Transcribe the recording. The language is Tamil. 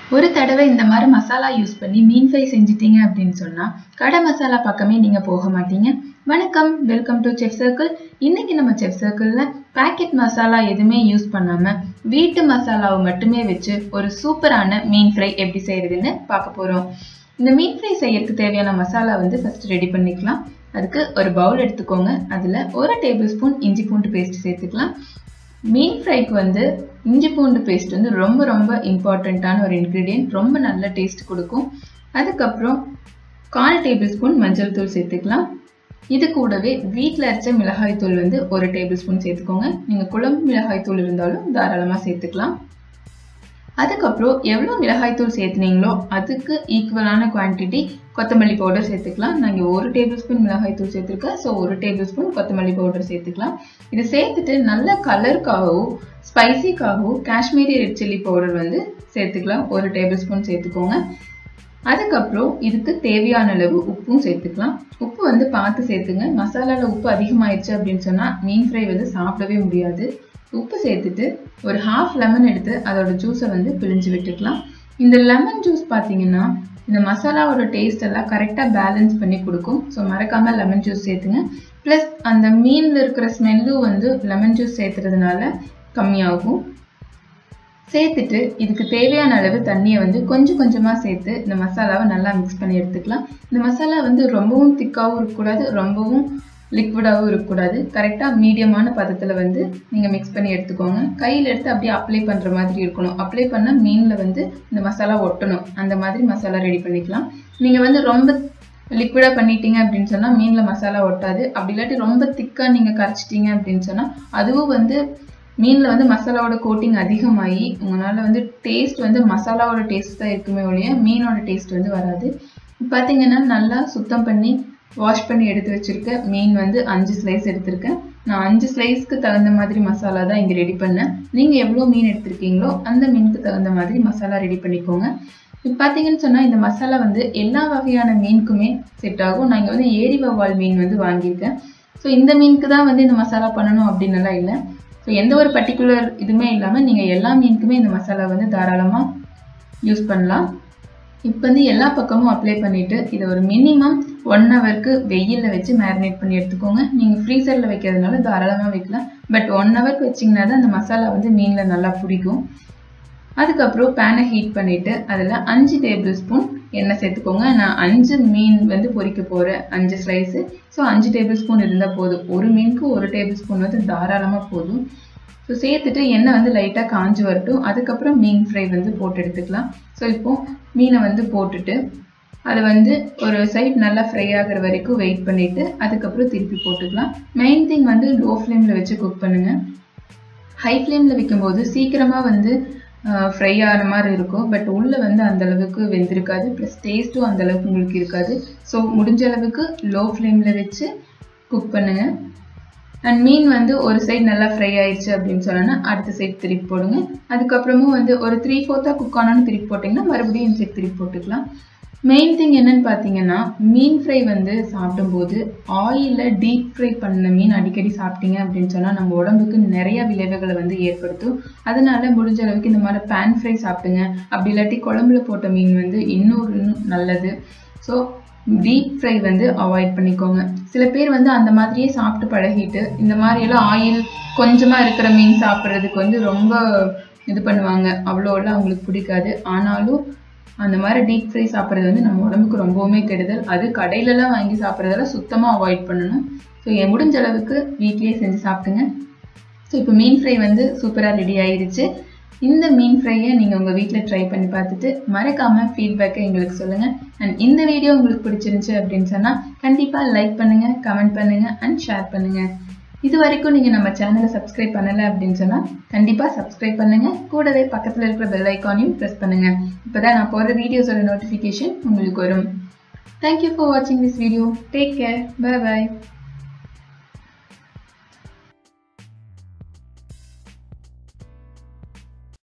ஒரு தடவை இந்த மாதிரி மசாலா யூஸ் பண்ணி மீன் ஃப்ரை செஞ்சிட்டீங்க அப்படின்னு சொன்னா கடை மசாலா பக்கமே நீங்க போக மாட்டீங்க. வணக்கம், வெல்கம் டு செஃப் சர்க்கிள். இன்னைக்கு நம்ம செஃப் சர்க்கிள்ல பாக்கெட் மசாலா எதுவுமே யூஸ் பண்ணாம வீட்டு மசாலாவை மட்டுமே வச்சு ஒரு சூப்பரான மீன் ஃப்ரை எப்படி செய்யறதுன்னு பார்க்க போறோம். இந்த மீன் ஃப்ரை செய்யறதுக்கு தேவையான மசாலா ஃபர்ஸ்ட் ரெடி பண்ணிக்கலாம். அதுக்கு ஒரு பவுல் எடுத்துக்கோங்க. அதுல 1 டேபிள் ஸ்பூன் இஞ்சி பூண்டு பேஸ்ட் சேர்த்துக்கலாம். மீன் ஃப்ரைக்கு இஞ்சி பூண்டு பேஸ்ட் ரொம்ப ரொம்ப இம்பார்ட்டண்ட்டான ஒரு இன்க்ரீடியன்ட். ரொம்ப நல்ல டேஸ்ட் கொடுக்கும். அதுக்கப்புறம் 1/4 டேபிள் ஸ்பூன் மஞ்சள் தூள் சேர்த்துக்கலாம். இது கூடவே வீட்டில் அரைச்ச மிளகாய் தூள் 1 டேபிள் ஸ்பூன் சேர்த்துக்கோங்க. நீங்கள் குழம்பு மிளகாய் தூள் இருந்தாலும் தாராளமாக சேர்த்துக்கலாம். அதுக்கப்புறம் எவ்வளோ மிளகாய் தூள் சேர்த்துனீங்களோ அதுக்கு ஈக்குவலான குவான்டிட்டி கொத்தமல்லி பவுடர் சேர்த்துக்கலாம். நாங்கள் 1 டேபிள் ஸ்பூன் மிளகாய் தூள் சேர்த்துருக்கேன். ஸோ 1 டேபிள் ஸ்பூன் கொத்தமல்லி பவுடர் சேர்த்துக்கலாம். இது சேர்த்துட்டு நல்ல கலருக்காகவும் ஸ்பைசிக்காகவும் காஷ்மீரி ரெட் சில்லி பவுடர் சேர்த்துக்கலாம். 1 டேபிள் ஸ்பூன் சேர்த்துக்கோங்க. அதுக்கப்புறம் இதுக்கு தேவையான அளவு உப்பும் சேர்த்துக்கலாம். உப்பு பார்த்து சேர்த்துங்க. மசாலாவில் உப்பு அதிகமாயிடுச்சு அப்படின்னு சொன்னால் மீன் ஃப்ரை சாப்பிடவே முடியாது. உப்பு சேர்த்துட்டு ஒரு 1/2 லெமன் எடுத்து அதோட ஜூஸை பிழிஞ்சு விட்டுக்கலாம். இந்த லெமன் ஜூஸ் பார்த்தீங்கன்னா இந்த மசாலாவோட டேஸ்ட் எல்லாம் கரெக்டாக பேலன்ஸ் பண்ணி கொடுக்கும். ஸோ மறக்காமல் லெமன் ஜூஸ் சேர்த்துங்க. ப்ளஸ் அந்த மீனில் இருக்கிற ஸ்மெல்லும் லெமன் ஜூஸ் சேர்த்துறதுனால கம்மியாகும். சேர்த்துட்டு இதுக்கு தேவையான அளவு தண்ணியை கொஞ்சம் கொஞ்சமாக சேர்த்து இந்த மசாலாவை நல்லா மிக்ஸ் பண்ணி எடுத்துக்கலாம். இந்த மசாலா ரொம்பவும் திக்காகவும் இருக்கக்கூடாது, ரொம்பவும் லிக்விடாகவும் இருக்கக்கூடாது. கரெக்டாக மீடியமான பதத்தில் நீங்கள் மிக்ஸ் பண்ணி எடுத்துக்கோங்க. கையில் எடுத்து அப்படியே அப்ளை பண்ணுற மாதிரி இருக்கணும். அப்ளை பண்ணால் மீனில் இந்த மசாலா ஒட்டணும். அந்த மாதிரி மசாலா ரெடி பண்ணிக்கலாம். நீங்கள் ரொம்ப லிக்விடாக பண்ணிட்டீங்க அப்படின்னு சொன்னால் மீனில் மசாலா ஒட்டாது. அப்படி இல்லாட்டி ரொம்ப திக்காக நீங்கள் கரைச்சிட்டீங்க அப்படின்னு சொன்னால் அதுவும் மீனில் மசாலாவோட கோட்டிங் அதிகமாகி உங்களால் டேஸ்ட் மசாலாவோட டேஸ்ட் தான் இருக்குமே ஒழிய மீனோட டேஸ்ட் வராது. பார்த்தீங்கன்னா நல்லா சுத்தம் பண்ணி வாஷ் பண்ணி எடுத்து வச்சிருக்க மீன் 5 ஸ்லைஸ் எடுத்திருக்கேன். நான் 5 ஸ்லைஸ்க்கு தகுந்த மாதிரி மசாலா தான் இங்கே ரெடி பண்ணேன். நீங்கள் எவ்வளோ மீன் எடுத்திருக்கீங்களோ அந்த மீனுக்கு தகுந்த மாதிரி மசாலா ரெடி பண்ணிக்கோங்க. இப்போ பார்த்தீங்கன்னு சொன்னால் இந்த மசாலா எல்லா வகையான மீனுக்குமே செட் ஆகும். நான் இங்கே ஏரி வவ்வால் மீன் வாங்கியிருக்கேன். ஸோ இந்த மீனுக்கு தான் இந்த மசாலா பண்ணணும் அப்படின்னுலாம் இல்லை. ஸோ எந்த ஒரு பர்டிகுலர் இதுவுமே இல்லாமல் நீங்கள் எல்லா மீனுக்குமே இந்த மசாலா தாராளமாக யூஸ் பண்ணலாம். இப்போ எல்லா பக்கமும் அப்ளை பண்ணிவிட்டு இதை ஒரு மினிமம் 1 ஹவருக்கு வெயிலில் வச்சு மேரினேட் பண்ணி எடுத்துக்கோங்க. நீங்கள் ஃப்ரீசரில் வைக்கிறதுனால தாராளமாக வைக்கலாம். பட் 1 ஹவருக்கு வச்சிங்கன்னா தான் அந்த மசாலா மீனில் நல்லா பிடிக்கும். அதுக்கப்புறம் பேனை ஹீட் பண்ணிவிட்டு அதில் 5 டேபிள் ஸ்பூன் எண்ணெய் சேர்த்துக்கோங்க. நான் 5 மீன் பொரிக்க போகிறேன், 5 ஸ்லைஸு. ஸோ 5 டேபிள் ஸ்பூன் இருந்தால் போதும். ஒரு மீனுக்கு 1 டேபிள் ஸ்பூன் தாராளமாக போதும். ஸோ சேர்த்துட்டு எண்ணெய் லைட்டாக காஞ்சி வரட்டும். அதுக்கப்புறம் மீன் ஃப்ரை போட்டு எடுத்துக்கலாம். ஸோ இப்போது மீனை போட்டுட்டு அதை ஒரு சைட் நல்லா ஃப்ரை ஆகிற வரைக்கும் வெயிட் பண்ணிவிட்டு அதுக்கப்புறம் திருப்பி போட்டுக்கலாம். மெயின் திங் லோ ஃப்ளேமில் வச்சு குக் பண்ணுங்கள். ஹை ஃப்ளேமில் வைக்கும்போது சீக்கிரமாக ஃப்ரை ஆகிற மாதிரி இருக்கும். பட் உள்ளே அந்தளவுக்கு வெந்திருக்காது. ப்ளஸ் டேஸ்ட்டும் அந்தளவுக்கு உங்களுக்கு இருக்காது. ஸோ முடிஞ்ச அளவுக்கு லோ ஃப்ளேமில் வச்சு குக் பண்ணுங்கள். அண்ட் மீன் ஒரு சைடு நல்லா ஃப்ரை ஆயிடுச்சு அப்படின்னு சொன்னா அடுத்த சைடு திருப்பி போடுங்க. அதுக்கப்புறமும் ஒரு 3/4 குக் ஆனாலும் திருப்பி போட்டிங்கன்னா மறுபடியும் இந்த சைடு திருப்பி போட்டுக்கலாம். மெயின் திங் என்னன்னு பார்த்தீங்கன்னா மீன் ஃப்ரை சாப்பிடும்போது ஆயிலில் டீப் ஃப்ரை பண்ண மீன் அடிக்கடி சாப்பிட்டீங்க அப்படின்னு சொன்னால் நம்ம உடம்புக்கு நிறைய விளைவுகளை ஏற்படுத்தும். அதனால முடிஞ்ச அளவுக்கு இந்த மாதிரி பேன் ஃப்ரை சாப்பிடுங்க. அப்படி இல்லாட்டி குழம்புல போட்ட மீன் இன்னும் நல்லது. ஸோ டீப் ஃப்ரை அவாய்ட் பண்ணிக்கோங்க. சில பேர் அந்த மாதிரியே சாப்பிட்டு பழகிட்டு இந்த மாதிரியெல்லாம் ஆயில் கொஞ்சமாக இருக்கிற மீன் சாப்பிட்றதுக்கு ரொம்ப இது பண்ணுவாங்க. அவ்வளோலாம் அவங்களுக்கு பிடிக்காது. ஆனாலும் அந்த மாதிரி டீப் ஃப்ரை சாப்பிட்றது நம்ம உடம்புக்கு ரொம்பவுமே கெடுதல். அது கடையிலலாம் வாங்கி சாப்பிட்றதெல்லாம் சுத்தமாக அவாய்ட் பண்ணணும். ஸோ முடிஞ்ச அளவுக்கு வீட்லேயே செஞ்சு சாப்பிடுங்க. ஸோ இப்போ மீன் ஃப்ரை சூப்பராக ரெடி ஆயிடுச்சு. இந்த மீன் ஃப்ரையை நீங்கள் உங்கள் வீட்டில் ட்ரை பண்ணி பார்த்துட்டு மறக்காமல் ஃபீட்பேக்கை எங்களுக்கு சொல்லுங்கள். அண்ட் இந்த வீடியோ உங்களுக்கு பிடிச்சிருந்துச்சு அப்படின்னு சொன்னால் கண்டிப்பாக லைக் பண்ணுங்கள், கமெண்ட் பண்ணுங்கள் அண்ட் ஷேர் பண்ணுங்கள். இது வரைக்கும் நீங்கள் நம்ம சேனலை சப்ஸ்கிரைப் பண்ணலை அப்படின்னு சொன்னால் கண்டிப்பாக சப்ஸ்கிரைப் பண்ணுங்கள். கூடவே பக்கத்தில் இருக்கிற பெல் ஐக்கானையும் ப்ரெஸ் பண்ணுங்கள். இப்போ தான் நான் போகிற வீடியோஸோட நோட்டிஃபிகேஷன் உங்களுக்கு வரும். தேங்க்யூ ஃபார் வாட்சிங் this video. Take care. Bye bye.